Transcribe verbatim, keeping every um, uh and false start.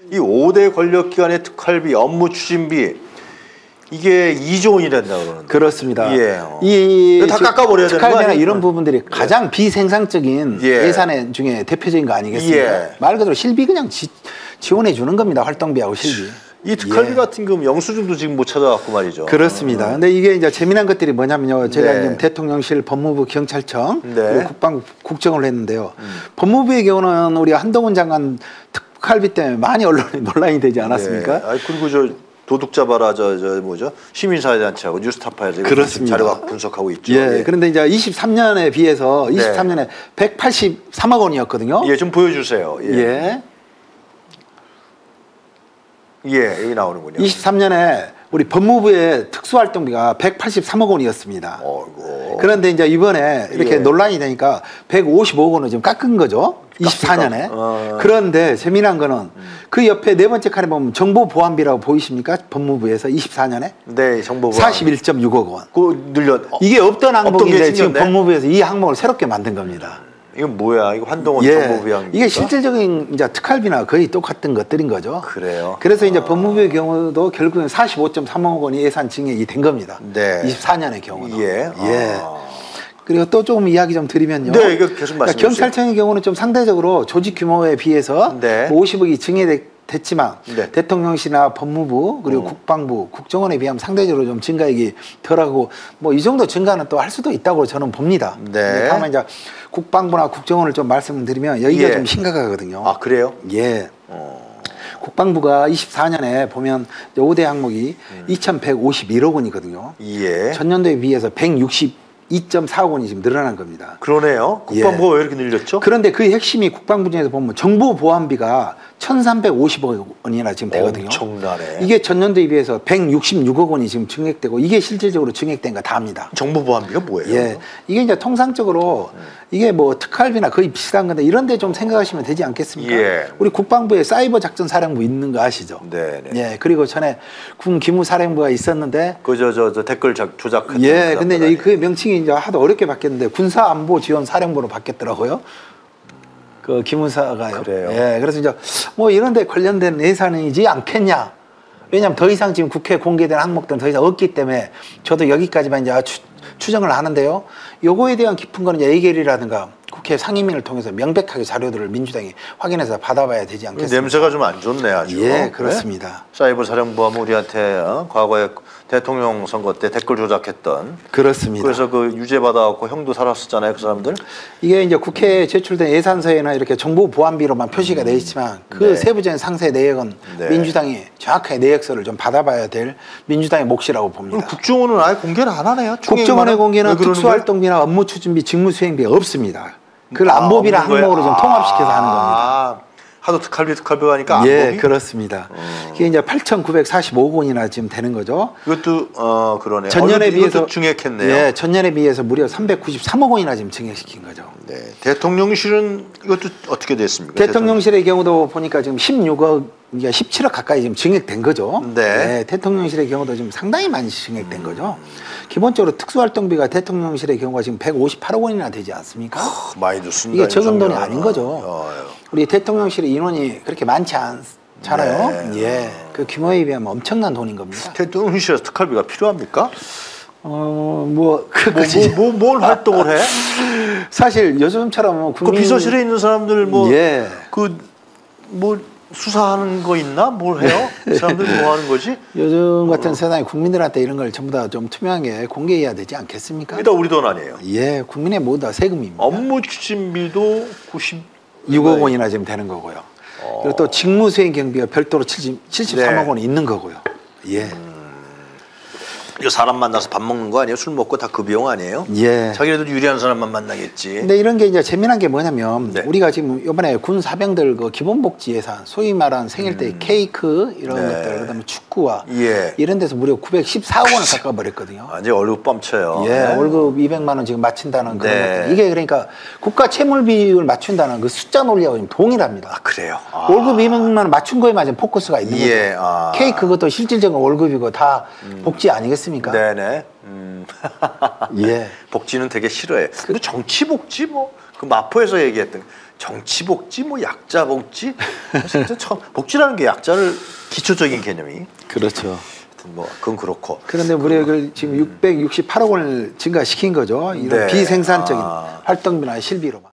이 오 대 권력기관의 특활비, 업무 추진비 이게 이조 원이 된다고 그러는데. 그렇습니다. 예. 이 다 깎아버려야 되는 거 아니에요? 특활비나 이런 부분들이 가장 예. 비생산적인 예. 예산 중에 대표적인 거 아니겠습니까? 예. 말 그대로 실비 그냥 지, 지원해 주는 겁니다. 활동비하고 실비. 이 특활비 예. 같은 경우 영수증도 지금 못 찾아갖고 말이죠. 그렇습니다. 어. 근데 이게 이제 재미난 것들이 뭐냐면요. 제가 네. 지금 대통령실, 법무부, 경찰청, 네. 그리고 국방부, 국정을 했는데요. 음. 법무부의 경우는 우리 한동훈 장관 특활비 때문에 많이 언론에 논란이 되지 않았습니까? 네. 아니, 그리고 저 도둑 잡아라 저 저 뭐죠? 시민사회단체하고 뉴스타파에서 그렇습니다. 자료가 분석하고 있죠. 예. 예. 그런데 이제 이십삼 년에 비해서 네. 이십삼 년에 백팔십삼억 원이었거든요. 예, 좀 보여주세요. 예. 예. 예, 여기 나오는군요. 이십삼 년에 우리 법무부의 특수활동비가 백팔십삼억 원이었습니다. 어이구. 그런데 이제 이번에 이렇게 예. 논란이 되니까 백오십억 원을 좀 깎은 거죠. 이십사 년에. 어. 그런데 재미난 거는 음. 그 옆에 네 번째 칸에 보면 정보보안비라고 보이십니까? 법무부에서 이십사 년에. 네, 정보보안. 사십일 점 육억 원. 그 늘렸. 어. 이게 없던 항목인데 없던 지금 생겼네? 법무부에서 이 항목을 새롭게 만든 겁니다. 이건 뭐야? 이거 한동훈 예. 정보부양. 이게 실질적인 이제 특활비나 거의 똑같은 것들인 거죠. 그래요. 그래서 이제 아. 법무부의 경우도 결국엔 사십오 점 삼억 원이 예산 증액이 된 겁니다. 네. 이십사 년의 경우는. 예. 예. 아. 그리고 또 조금 이야기 좀 드리면요. 네, 이거 계속 말씀해 그러니까 주세요. 경찰청의 경우는 좀 상대적으로 조직 규모에 비해서 네. 오십억이 증액됐지만 네. 대통령실이나 법무부 그리고 음. 국방부, 국정원에 비하면 상대적으로 좀 증가액이 덜하고 뭐 이 정도 증가는 또 할 수도 있다고 저는 봅니다. 네. 다만 이제 국방부나 국정원을 좀 말씀드리면 여기가 예. 좀 심각하거든요. 아, 그래요? 예. 어. 국방부가 이십사 년에 보면 오 대 항목이 음. 이천백오십일억 원이거든요. 예. 전년도에 비해서 백육십이 점 사억 원이 지금 늘어난 겁니다. 그러네요. 국방부가 예. 왜 이렇게 늘렸죠? 그런데 그 핵심이 국방부 중에서 보면 정보보안비가 천삼백오십억 원이나 지금 되거든요. 엄청나네. 이게 전년도에 비해서 백육십육억 원이 지금 증액되고 이게 실질적으로 증액된 거 다입니다. 정보보안비가 뭐예요? 예, 이게 이제 통상적으로 음. 이게 뭐 특활비나 거의 비슷한 건데 이런 데 좀 생각하시면 되지 않겠습니까? 예. 우리 국방부에 사이버 작전 사령부 있는 거 아시죠? 네. 예, 그리고 전에 군 기무사령부가 있었는데 그 저 저 저 댓글 조작했던 예, 근데 이제 그 명칭이 이제 하도 어렵게 바뀌었는데 군사안보지원사령부로 바뀌었더라고요. 그 기무사가요. 그래요. 예, 그래서 이제 뭐 이런 데 관련된 예산이지 않겠냐. 왜냐하면 더 이상 지금 국회에 공개된 항목들은 더 이상 없기 때문에 저도 여기까지만 이제 추, 추정을 하는데요. 요거에 대한 깊은 거는 예결이라든가 국회 상임위를 통해서 명백하게 자료들을 민주당이 확인해서 받아봐야 되지 않겠습니까? 냄새가 좀 안 좋네 아주. 예, 그렇습니다. 네? 사이버 사령부하면 우리한테 어? 과거에 대통령 선거 때 댓글 조작했던. 그렇습니다. 그래서 그 유죄 받아갖고 형도 살았었잖아요, 그 사람들. 이게 이제 국회에 제출된 예산서에나 이렇게 정보보안비로만 표시가 돼 있지만 그 네. 세부적인 상세 내역은 네. 민주당이 정확하게 내역서를 좀 받아봐야 될 민주당의 몫이라고 봅니다. 국정원은 아예 공개를 안 하네요. 국정원의 공개는 특수활동비나 업무 추진비, 직무수행비 없습니다. 그걸 아, 안보비랑 항목으로 좀 아, 통합시켜서 하는 겁니다. 하도 특활비 특활비 하니까 안보비? 예, 그렇습니다. 음. 이게 이제 팔천구백사십오억 원이나 지금 되는 거죠. 이것도 어 그러네요. 전년에 어, 이것도, 비해서 이것도 증액했네요. 예, 전년에 비해서 무려 삼백구십삼억 원이나 지금 증액시킨 거죠. 네, 대통령실은 이것도 어떻게 됐습니까? 대통령실의 경우도 보니까 지금 십육억, 그러니까 십칠억 가까이 지금 증액된 거죠. 네. 네, 대통령실의 경우도 지금 상당히 많이 증액된 음. 거죠. 기본적으로 특수활동비가 대통령실의 경우가 지금 백오십팔억 원이나 되지 않습니까? 어, 많이도 쓴다. 이게 적은 돈이 아닌 거죠. 어, 우리 대통령실의 인원이 그렇게 많지 않잖아요. 네. 예, 그 규모에 비하면 엄청난 돈인 겁니다. 대통령실에서 특활비가 필요합니까? 어, 뭐, 그, 뭐, 뭐, 뭐, 뭘 활동을 해? 사실 요즘처럼 국민... 그 비서실에 있는 사람들 뭐, 예. 그, 뭐, 수사하는 거 있나? 뭘 해요? 그 사람들 뭐 하는 거지? 요즘 같은 어. 세상에 국민들한테 이런 걸 전부 다 좀 투명하게 공개해야 되지 않겠습니까? 일단 우리 돈 아니에요. 예, 국민의 모두 다 세금입니다. 업무 추진비도 구십육억 원이나 지금 되는 거고요. 어. 그리고 또 직무수행 경비가 별도로 칠십삼억 네. 원이 있는 거고요. 예. 음. 이거 사람 만나서 밥 먹는 거 아니에요? 술 먹고 다 그 비용 아니에요? 예. 자기네도 유리한 사람만 만나겠지. 근데 이런 게 이제 재미난 게 뭐냐면 네. 우리가 지금 이번에 군 사병들 그 기본복지 예산, 소위 말한 생일 때 음. 케이크 이런 네. 것들, 그다음에 축구와 예. 이런 데서 무려 구백십사억 원을 깎아버렸거든요. 완전 월급 뻥쳐요. 예, 네. 월급 이백만 원 지금 맞춘다는 그런 네. 것들. 이게 그러니까 국가 채물 비율 맞춘다는 그 숫자 논리하고 지금 동일합니다. 아, 그래요? 아. 월급 이백만 원 맞춘 거에만 지금 포커스가 있는 예. 거죠. 아. 케이크 그것도 실질적인 월급이고 다 음. 복지 아니겠습니까? 네네. 음. 예. 복지는 되게 싫어해. 근데 정치 복지 뭐 그 마포에서 얘기했던 정치 복지, 뭐 약자 복지, 진짜 처음 복지라는 게 약자를 기초적인 개념이. 그렇죠. 하여튼 뭐 그건 그렇고. 그런데 우리가 그 지금 육백육십팔억 원을 증가시킨 거죠. 이런 네. 비생산적인 아. 활동비나 실비로만.